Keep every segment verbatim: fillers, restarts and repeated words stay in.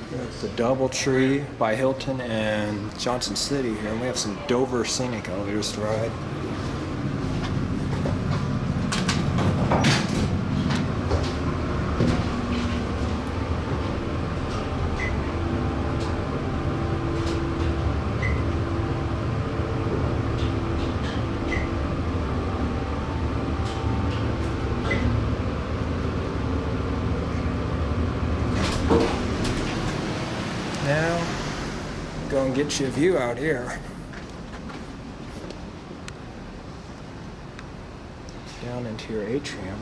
The DoubleTree by Hilton and Johnson City here, and we have some Dover Scenic elevators to ride. Now, go and get you a view out here. Down into your atrium.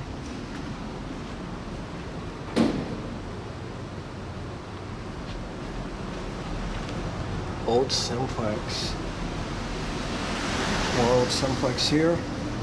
Old Simplex. More old Simplex here.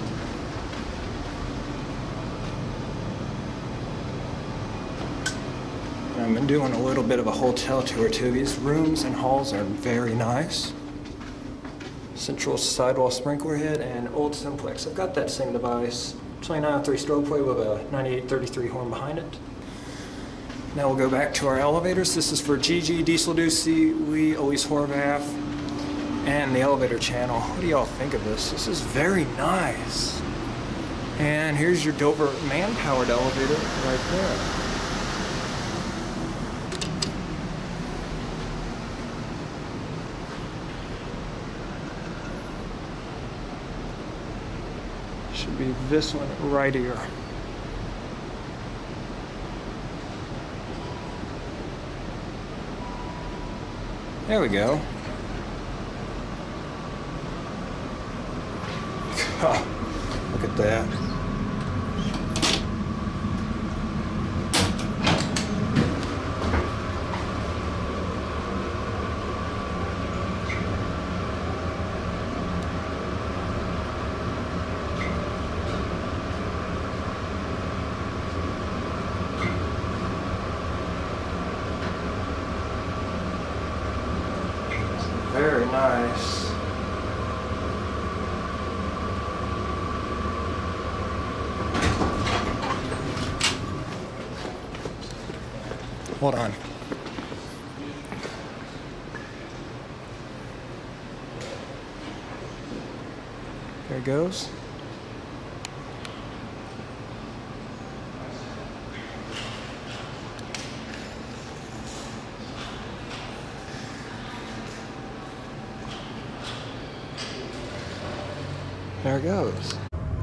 I've been doing a little bit of a hotel tour too. These rooms and halls are very nice. Central sidewall sprinkler head and old Simplex. I've got that same device. twenty-nine oh three strobe plate with a ninety-eight thirty-three horn behind it. Now we'll go back to our elevators. This is for G G, Diesel Ducey, Lee, Elise Horvath, and the elevator channel. What do y'all think of this? This is very nice. And here's your Dover man-powered elevator right there. Should be this one right here. There we go. Oh, look at that. Very nice. Hold on. There it goes. There it goes.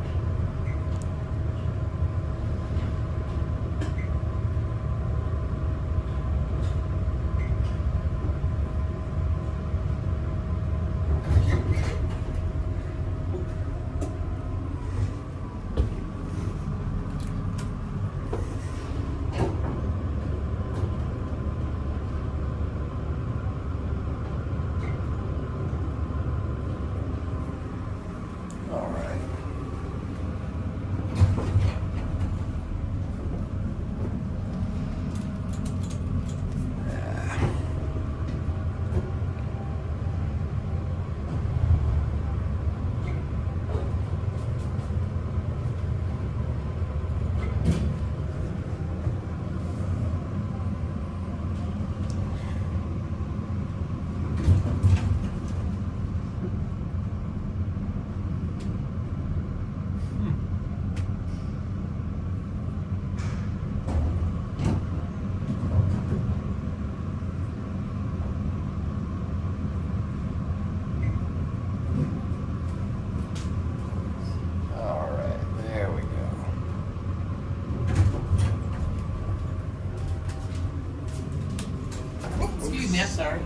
Sorry.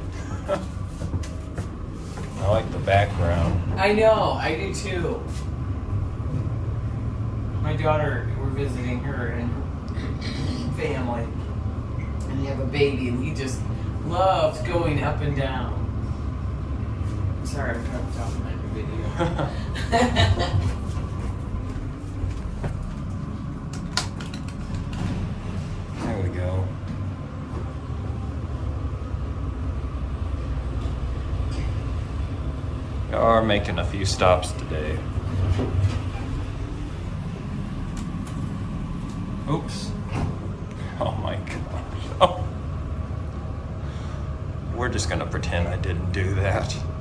I like the background. I know, I do too. My daughter, we're visiting her and her family, and they have a baby, and he just loves going up and down. Sorry, I'm trying to talk about the video. There we go. We are making a few stops today. Oops. Oh my gosh. Oh. we're just gonna pretend I didn't do that.